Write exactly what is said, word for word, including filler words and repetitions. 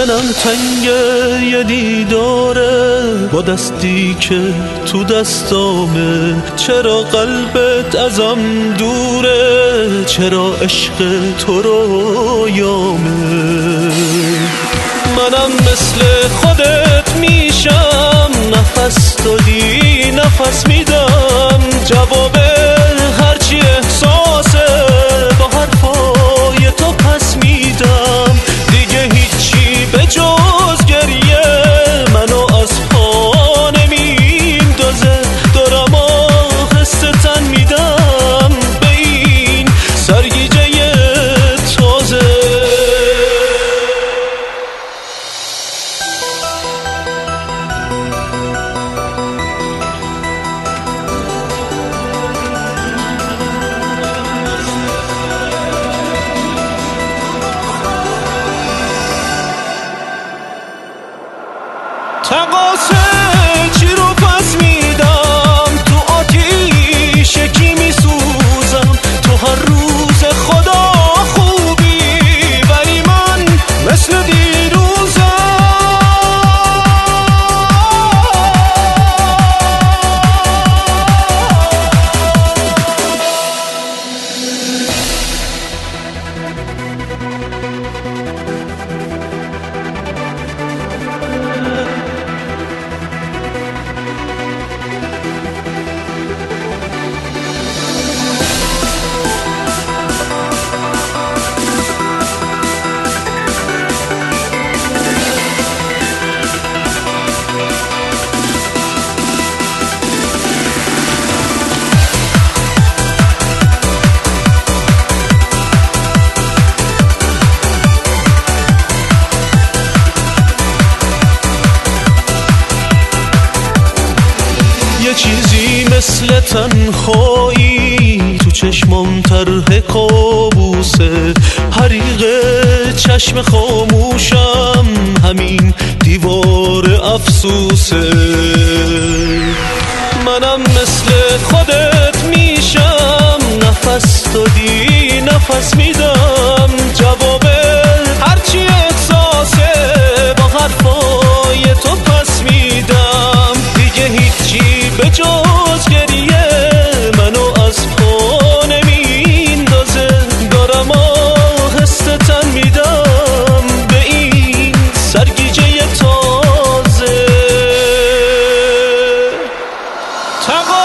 تنم تنگه یه دیداره با دستی که تو دستامه. چرا قلبت ازم دوره؟ چرا عشق تو رویامه؟ منم مثل خودت میشم، نفس دادی نفس میدم. جواب هرچی احساسه با حرفای تو پس میدم. دیگه هیچی به جز گریه منو از پا نمیندازه. دارم آهسته تن میدم به این سرگیجه تازه. تقاص چی رو پس میدم؟ تو آتیش کی میسوزم؟ تو هر روز خدا خوبی ولی من مثل دیروزم. یه چیزی مثل تنهایی تو چشمام طرح کابوسه. حریق چشم خاموشم همین دیوار افسوسه. منم مثل خودت میشم، نفس دادی نفس میدم. جواب هرچی احساسه با حرفای تو پس میدم. دیگه هیچی به جز گریه منو از پا نمیندازه. دارم آهسته تن میدم به این سرگیجه تازه. تقا